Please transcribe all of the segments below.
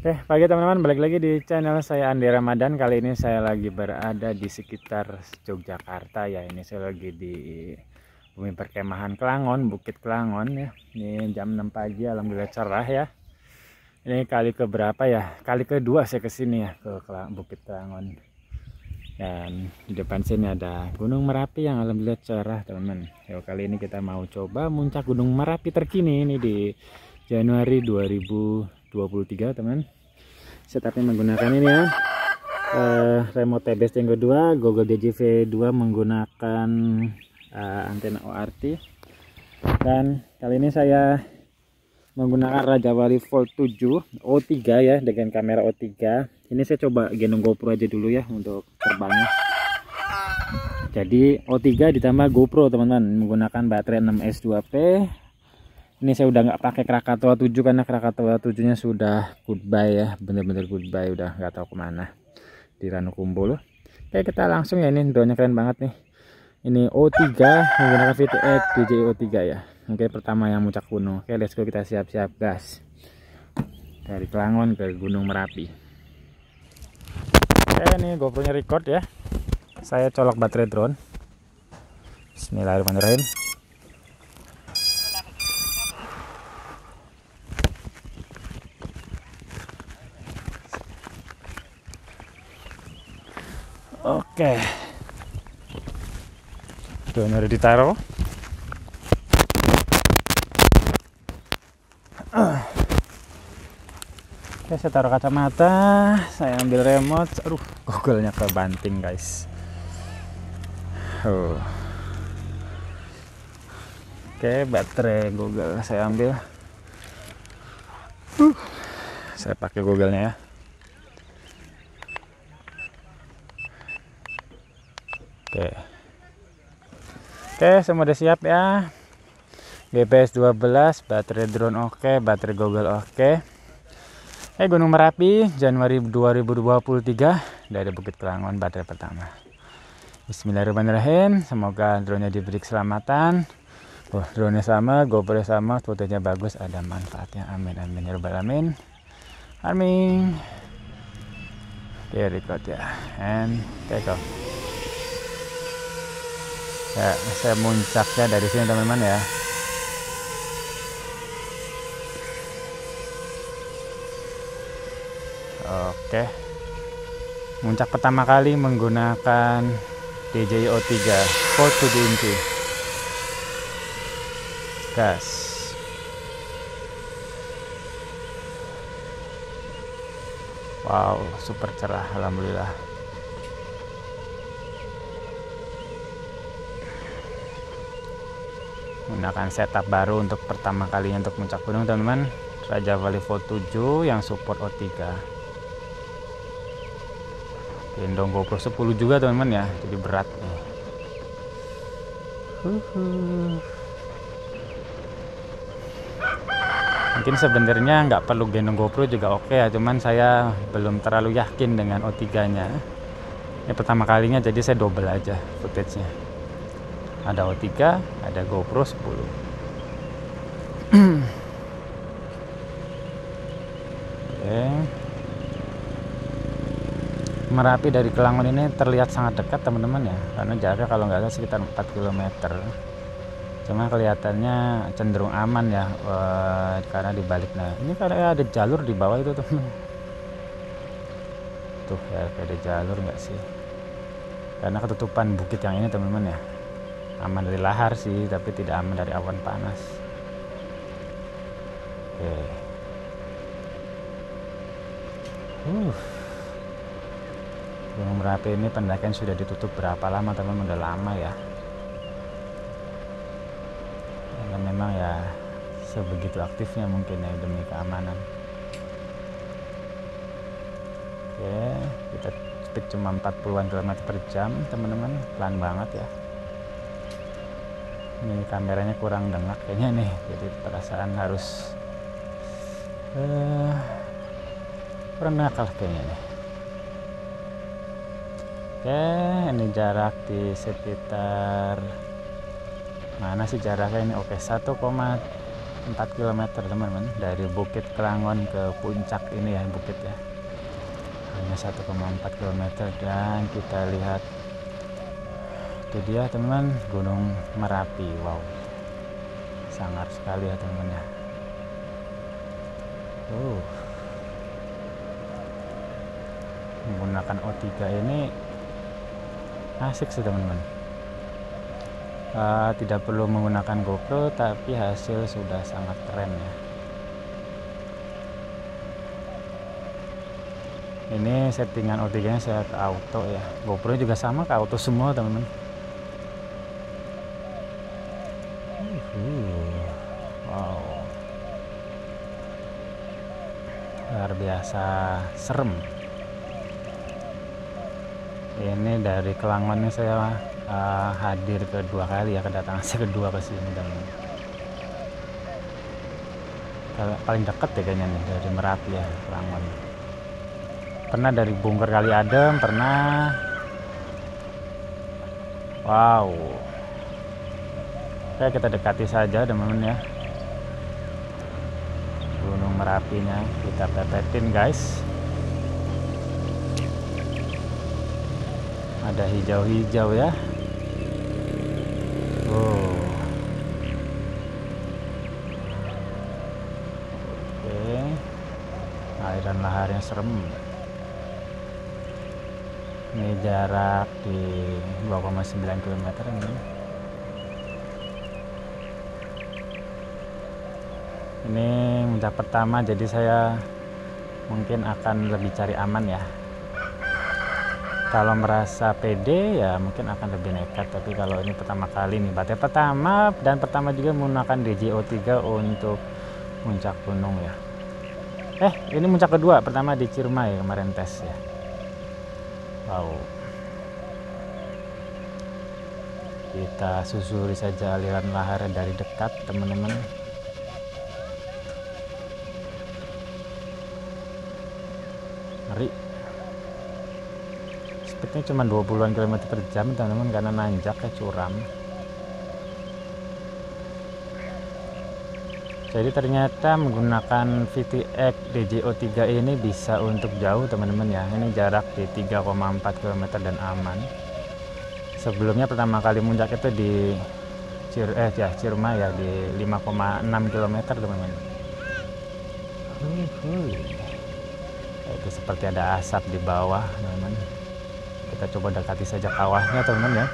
Oke, pagi teman-teman, balik lagi di channel saya Andi Ramadan. Kali ini saya lagi berada di sekitar Yogyakarta ya. Ini saya lagi di bumi perkemahan Kelangon, Bukit Kelangon ya. Ini jam 6 pagi, alhamdulillah cerah ya. Ini kali keberapa ya? Kali kedua saya kesini ya ke Bukit Kelangon. Dan di depan sini ada Gunung Merapi yang alhamdulillah cerah teman-teman. Ya, kali ini kita mau coba muncak Gunung Merapi terkini ini di Januari 2023 teman. Setapnya menggunakan ini ya, remote TBS yang kedua, Google DJV 2 menggunakan antena ORT. Dan kali ini saya menggunakan Raja Wali Volt 7 O3 ya, dengan kamera O3. Ini saya coba gendong GoPro aja dulu ya untuk terbangnya. Jadi O3 ditambah GoPro teman-teman, menggunakan baterai 6S 2P. Ini saya udah nggak pakai Krakatau 7 karena Krakatau 7 nya sudah goodbye ya, bener-bener goodbye, udah nggak tahu kemana di Ranukumbolo. Oke, kita langsung ya, ini drone nya keren banget nih. Ini O3 menggunakan VTX DJI O3 ya. Oke, pertama yang muncak gunung. Oke, let's go, kita siap-siap gas dari Kelangon ke Gunung Merapi. Oke, ini GoPro nya record ya. Saya colok baterai drone. Bismillahirrahmanirrahim. Oke, drone udah ditaruh. Oke, saya taruh kacamata, saya ambil remote. Aduh, Google-nya kebanting guys. Oke, baterai Google saya ambil. Saya pakai Google-nya ya. Oke, semua udah siap ya. GPS 12, baterai drone oke, baterai Google oke. Gunung Merapi Januari 2023 dari Bukit Kelangon, baterai pertama. Bismillahirrahmanirrahim. Semoga drone-nya diberi keselamatan. Drone-nya sama, GoPro sama, fotonya bagus, ada manfaatnya. Amin amin ya rabbal alamin. Amin. Oke, record ya. And take off. Ya, saya muncaknya dari sini teman-teman ya. Oke, muncak pertama kali menggunakan DJI O3 Volt 7 inci. Gas. Wow, super cerah alhamdulillah. Menggunakan setup baru untuk pertama kalinya untuk muncak gunung teman-teman, Raja Wali Volt 7 yang support O3. Gendong GoPro 10 juga teman-teman ya, jadi berat nih. Mungkin sebenarnya nggak perlu gendong GoPro juga oke ya, cuman saya belum terlalu yakin dengan O3 nya. Ini pertama kalinya jadi saya double aja footage-nya. Ada O3, ada GoPro 10. Oke. Merapi dari Kelangon ini terlihat sangat dekat teman-teman ya, karena jaraknya kalau nggak salah sekitar 4 km. Cuma kelihatannya cenderung aman ya, karena di baliknya ini karena ada jalur di bawah itu teman. Tuh ya, ada jalur nggak sih? Karena ketutupan bukit yang ini teman-teman ya. Aman dari lahar sih, tapi tidak aman dari awan panas. Oke. Gunung Merapi ini pendakian sudah ditutup berapa lama teman-teman? Udah lama ya. Karena memang ya sebegitu aktifnya mungkin ya demi keamanan. Oke, kita speed cuma 40-an km per jam teman-teman, pelan banget ya. Ini kameranya kurang dengak kayaknya nih, jadi perasaan harus kurang nakal kayaknya nih. Oke, ini jarak di sekitar mana sih jaraknya ini? Oke, 1,3 4 km teman-teman, dari Bukit Kelangon ke puncak ini ya, bukit ya, hanya 1,4 km. Dan kita lihat itu dia teman, Gunung Merapi. Wow, sangat sekali ya teman ya. Menggunakan O3 ini asik sih teman-teman. Tidak perlu menggunakan GoPro, tapi hasil sudah sangat keren ya. Ini settingan O3 nya saya ke auto ya, GoPro juga sama ke auto semua teman-teman. Wow, luar biasa serem. Ini dari Kelangon ini saya hadir kedua kali ya, kedatangan saya kedua ke sini teman-teman. Paling dekat ya kayaknya nih dari Merapi ya, Kelangon. Pernah dari Bungker Kali Adem, pernah. Wow. Oke, kita dekati saja teman-teman ya. Gunung Merapinya kita pepetin guys. Ada hijau-hijau ya. Oke. Aliran laharnya serem. Ini jarak di 2,9 km ini. Ini puncak pertama, jadi saya mungkin akan lebih cari aman ya. Kalau merasa pede ya mungkin akan lebih nekat, tapi kalau ini pertama kali nih, baterai pertama dan pertama juga menggunakan DJO3 untuk puncak gunung ya. Ini puncak kedua, pertama di Ciremai kemarin tes ya. Wow. Kita susuri saja aliran lahar dari dekat teman-teman. Ngeri. Speednya cuma 20-an km per jam teman-teman, karena nanjak ya, curam. Jadi ternyata menggunakan VTX DJO3 ini bisa untuk jauh teman-teman ya. Ini jarak di 3,4 km dan aman. Sebelumnya pertama kali muncak itu di Ciremai ya, di 5,6 km teman-teman. Itu seperti ada asap di bawah teman-teman. Kita coba dekati saja kawahnya teman-teman ya.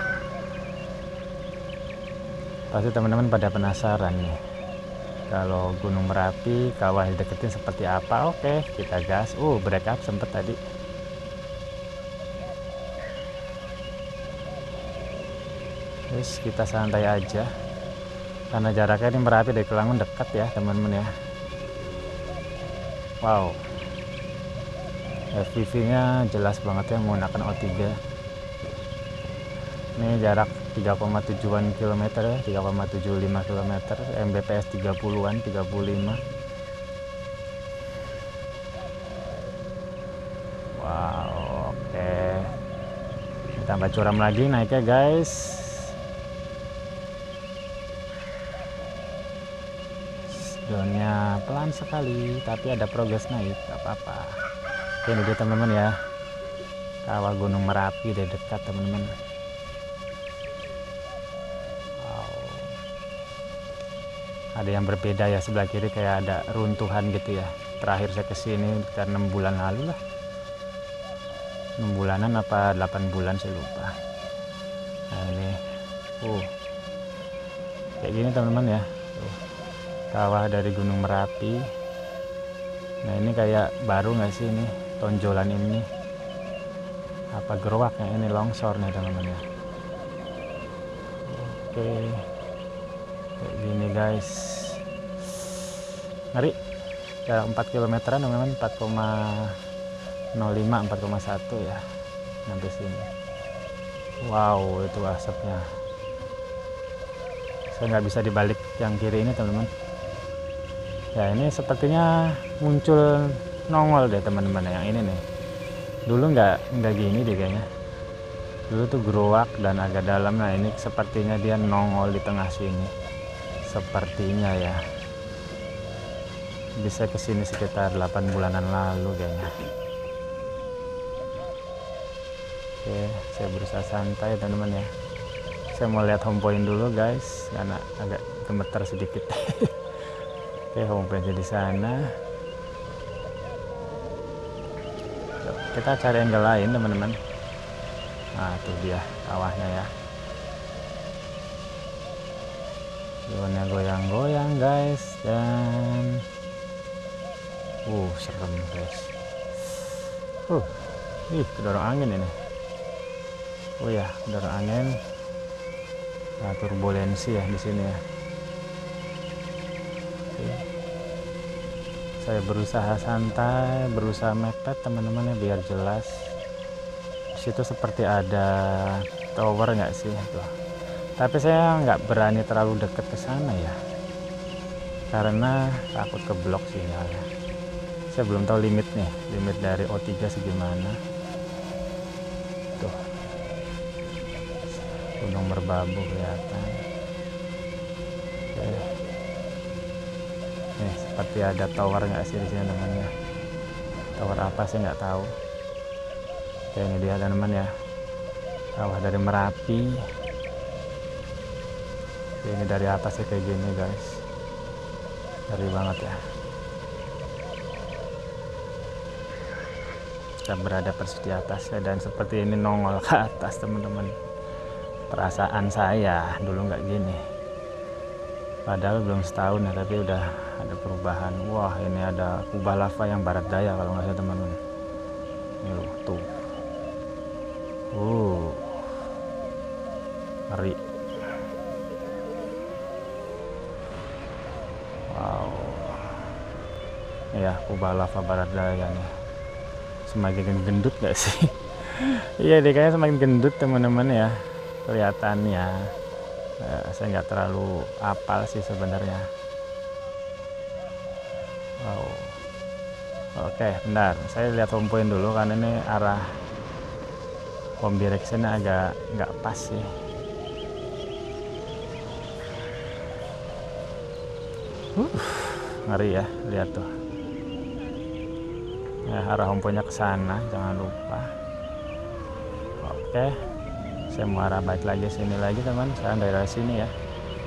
Pasti teman-teman pada penasaran nih, kalau Gunung Merapi kawah deketin seperti apa. Oke, kita gas. Break up sempet tadi. Terus kita santai aja, karena jaraknya ini Merapi dari Kelangon dekat ya teman-teman ya. Wow, FPV nya jelas banget ya menggunakan O3. Ini jarak 3,7an km ya, 3,75 km, Mbps 30-an, 35. Wow, oke. Ditambah curam lagi naiknya guys. Downnya pelan sekali, tapi ada progres naik, gak apa-apa. Ini dia teman-teman ya, kawah Gunung Merapi dari dekat teman-teman. Wow. Ada yang berbeda ya, sebelah kiri kayak ada runtuhan gitu ya. Terakhir saya kesini sekitar 6 bulan lalu lah, 6 bulanan apa 8 bulan saya lupa. Nah ini kayak gini teman-teman ya, kawah dari Gunung Merapi. Nah ini kayak baru nggak sih ini tonjolan ini, apa gerowaknya ini longsor nih teman-teman ya. Oke, kayak gini guys, ngeri. Jarak 4 km teman-teman, 4,05 4,1 ya sampai sini. Wow, itu asapnya, saya nggak bisa dibalik yang kiri ini teman-teman ya. Ini sepertinya muncul nongol deh teman-teman yang ini nih. Dulu nggak gini deh kayaknya, dulu tuh gerowak dan agak dalam. Nah ini sepertinya dia nongol di tengah sini sepertinya ya. bisa kesini sekitar 8 bulanan lalu kayaknya. Oke, saya berusaha santai teman-teman ya. Saya mau lihat home point dulu guys, karena agak gemeter sedikit. Oke, home point di sana. Kita cari angle lain teman-teman. Nah tuh dia kawahnya ya. Drone-nya goyang-goyang guys, dan serem guys. Kedorong angin ini. Oh ya, kedorong angin. Nah, turbulensi ya di sini ya. Oke. Saya berusaha santai, berusaha mepet teman-teman ya, biar jelas. Di situ seperti ada tower nggak sih tuh. Tapi saya nggak berani terlalu dekat ke sana ya, karena takut keblok sinyalnya. Saya belum tahu limit dari O3 segimana. Tuh, Gunung Merbabu kelihatan. Oke. Nih, seperti ada tower nggak sih di sini teman-teman? Tower apa sih nggak tahu. Oke, ini dia teman-teman ya, kawah dari Merapi. Ini dari atas ya kayak gini guys, ngeri banget ya. Kita berada persis di atas ya, dan seperti ini nongol ke atas teman-teman. Perasaan saya dulu nggak gini, padahal belum setahun ya, tapi udah ada perubahan. Wah, ini ada kubah lava yang barat daya kalau nggak salah teman-teman. Ini tuh, ngeri. Wow, ya kubah lava barat daya nih. Semakin gendut gak sih? Iya deh, kayaknya semakin gendut teman-teman ya kelihatannya. Saya nggak terlalu apal sih sebenarnya. Wow. Oke, bentar, saya lihat home point dulu karena ini arah home directionnya agak nggak pas sih. Ngeri ya, lihat tuh ya, arah home point-nya ke sana, jangan lupa. Oke, saya mau arah balik lagi sini lagi teman, saya dari sini ya.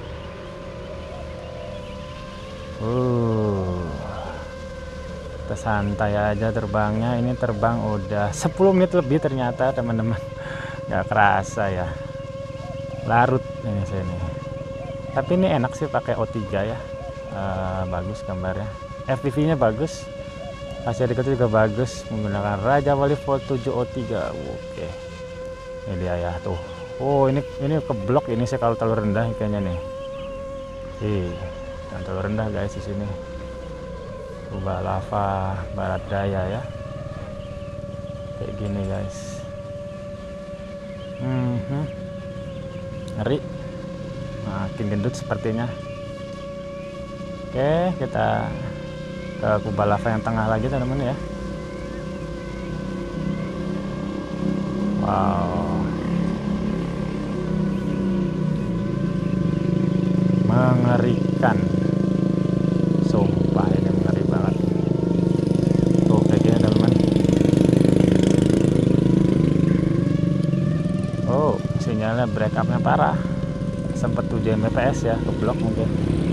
Kita santai aja terbangnya. Ini terbang udah 10 menit lebih ternyata teman-teman, nggak kerasa ya, larut ini sini. Tapi ini enak sih pakai O3 ya. Bagus gambarnya, FPV nya bagus, hasil rekordnya juga bagus menggunakan Raja Wali Volt 7 O3. Oke, ini dia ya tuh. Ini keblok ini saya kalau terlalu rendah kayaknya nih. Jangan terlalu rendah guys di sini. Kubah lava barat daya ya, kayak gini guys. Ngeri, makin gendut sepertinya. Oke, kita ke kubah lava yang tengah lagi teman-teman ya. Wow, mengerikan, sumpah ini mengeri banget. Tuh kayak gini teman-teman. Sinyalnya breakupnya parah, sempat 7 Mbps ya, keblok mungkin.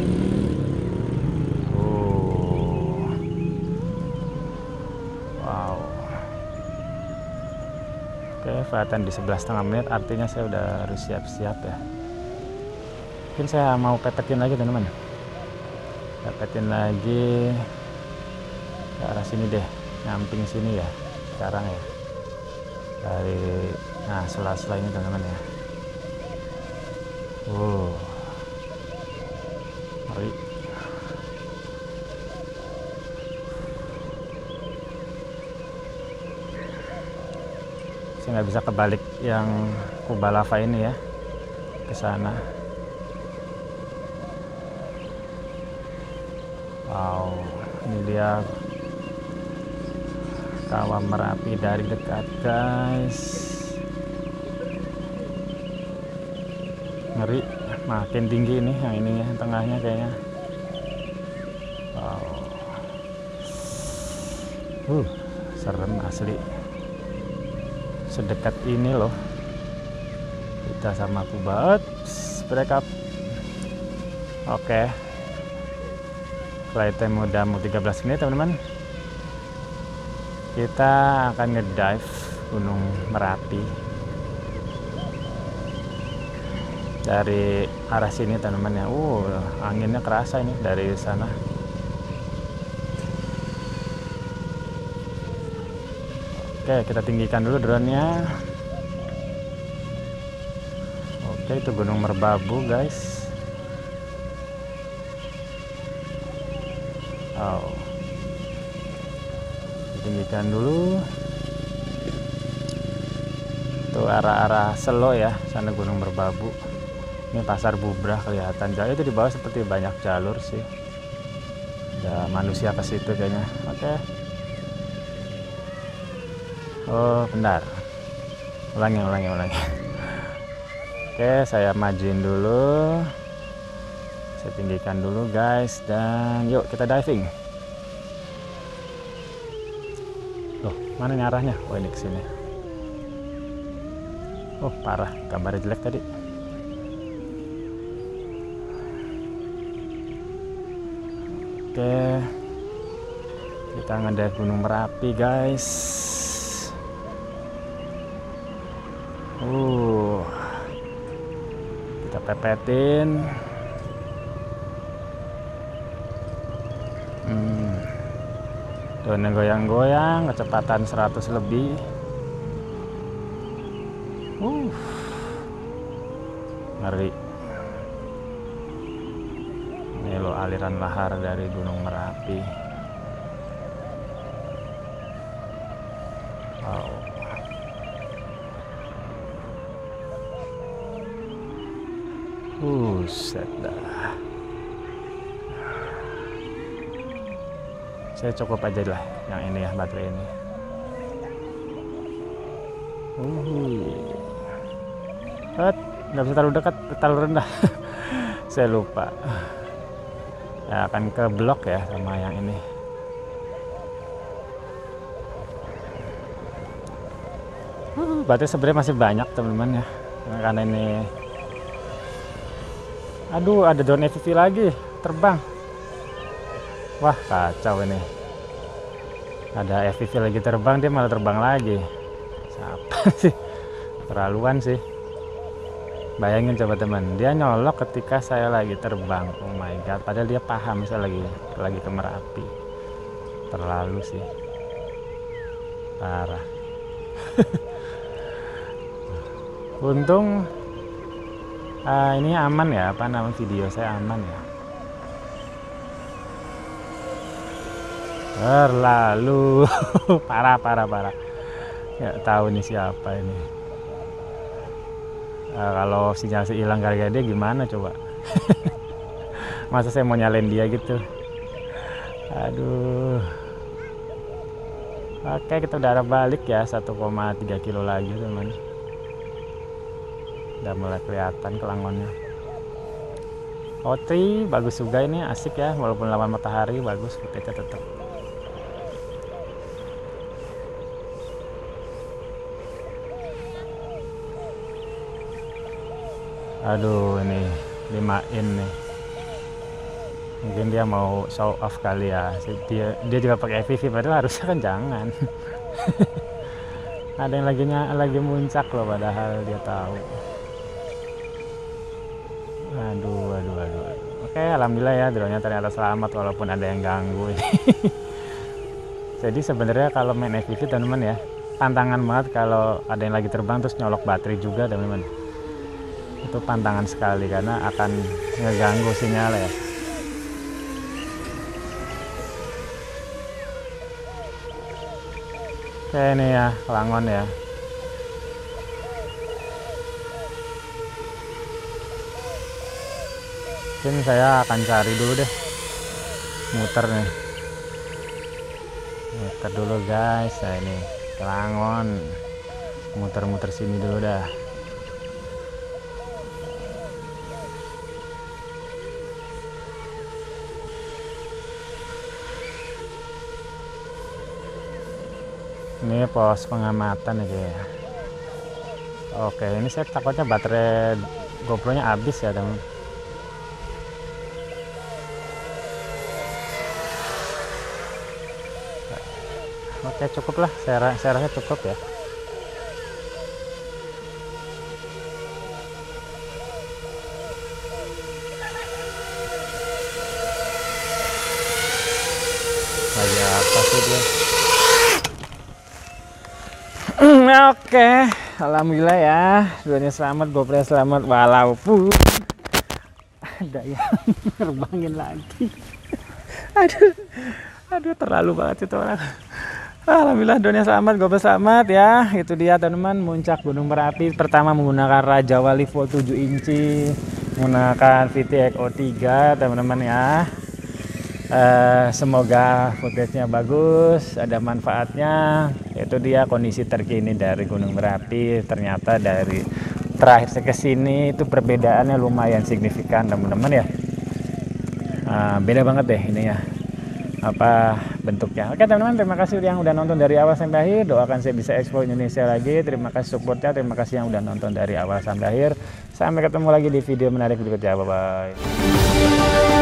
Oke, kelihatan di 11,5 menit, artinya saya udah harus siap-siap ya. Mungkin saya mau pepetin lagi teman-teman, pepetin lagi ke arah sini deh, nyamping sini ya sekarang ya, dari sela-sela ini teman-teman ya. Mari. Saya nggak bisa kebalik yang kubah lava ini ya ke sana. Wow, ini dia kawah Merapi dari dekat guys. Ngeri, makin tinggi nih yang ini ya, tengahnya kayaknya. Wow, Serem asli. Sedekat ini loh kita sama Kuba. Break up. Oke. Flight time udah mau 13 menit teman-teman. Kita akan ngedive Gunung Merapi dari arah sini teman-teman ya. Anginnya kerasa ini dari sana. Oke, kita tinggikan dulu drone-nya. Oke, itu Gunung Merbabu, guys. Tinggikan dulu. Itu arah-arah Selo ya, sana Gunung Merbabu. Ini Pasar Bubrah kelihatan. Jadi itu di bawah seperti banyak jalur sih. Ada manusia ke situ kayaknya. Oke. Bentar. Ulangi. Oke, saya majuin dulu. Saya tinggikan dulu, guys, dan yuk kita diving. Loh, mana nih arahnya? Ini ke sini. Parah, gambarnya jelek tadi. Oke. Kita ngedive Gunung Merapi, guys. Kita pepetin. Drone goyang-goyang, kecepatan 100 lebih. Ngeri. Ini loh aliran lahar dari Gunung Merapi. Set dah. Saya cukup aja lah yang ini ya, baterai ini. Nggak bisa terlalu dekat, terlalu rendah. Saya lupa. Ya, akan ke blok ya sama yang ini. Baterai sebenarnya masih banyak teman-teman ya, karena ini. Aduh, ada drone FPV lagi terbang. Wah, kacau ini. Ada FPV lagi terbang, dia malah terbang lagi. Siapa sih? Terlaluan sih. Bayangin coba teman, dia nyolok ketika saya lagi terbang. Oh my god, padahal dia paham saya lagi ke Merapi. Terlalu sih. Parah. Untung ini aman ya, apa namanya, video saya aman ya. Terlalu parah. Nggak tahu nih siapa ini. Kalau sinyal saya hilang gara-gara dia gimana coba? Masa saya mau nyalain dia gitu? Aduh. Oke, kita udah arah balik ya, 1,3 kilo lagi teman. Udah mulai kelihatan kelangonnya. Tri bagus juga ini, asik ya, walaupun lawan matahari bagus footage tetap. Aduh, ini 5in nih. Mungkin dia mau show off kali ya. Dia juga pakai FPV, padahal harusnya kan jangan. Ada yang lagi muncak loh, padahal dia tahu. Aduh. Oke, alhamdulillah ya, drone-nya ternyata selamat walaupun ada yang ganggu. Jadi sebenarnya kalau main FPV teman-teman ya, tantangan banget kalau ada yang lagi terbang terus nyolok baterai juga teman-teman. Itu pantangan sekali karena akan ngeganggu sinyal ya. Oke, ini ya kelangon ya. Mungkin saya akan cari dulu deh, muter nih, muter dulu guys. Nah, ini kelangon, muter-muter sini dulu dah. Ini pos pengamatan ya. Oke, ini saya takutnya baterai GoPro-nya habis ya, teman. Oke, cukup lah. Saya rasa cukup ya. Lagi apa sih dia? Oke, alhamdulillah ya. Duanya selamat, GoPro selamat, walaupun ada yang nerbangin lagi. Aduh, terlalu banget itu orang. Alhamdulillah duanya selamat, GoPro selamat ya. Itu dia teman-teman, muncak Gunung Merapi pertama menggunakan Raja Wali Full 7 inci, menggunakan VTX O3 teman-teman ya. Semoga footage-nya bagus, ada manfaatnya. Itu dia kondisi terkini dari Gunung Merapi. Ternyata dari terakhir saya kesini itu perbedaannya lumayan signifikan teman-teman ya. Beda banget deh ini ya, apa bentuknya. Oke teman-teman, terima kasih yang udah nonton dari awal sampai akhir. Doakan saya bisa ekspor Indonesia lagi. Terima kasih supportnya, terima kasih yang udah nonton dari awal sampai akhir. Sampai ketemu lagi di video menarik berikutnya. Bye bye.